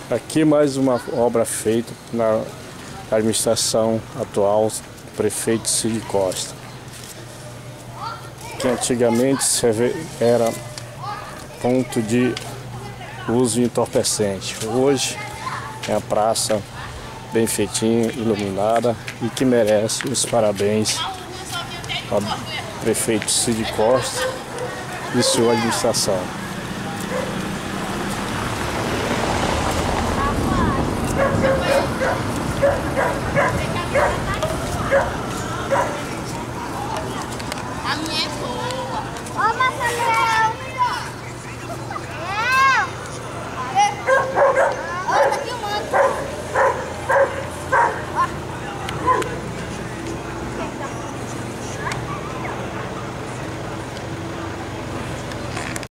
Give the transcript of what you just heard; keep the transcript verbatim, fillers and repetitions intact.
Aqui mais uma obra feita na administração atual do prefeito Cid Costa, que antigamente era ponto de uso de entorpecente. Hoje é a praça bem feitinha, iluminada, e que merece os parabéns ao prefeito Cid Costa e sua administração.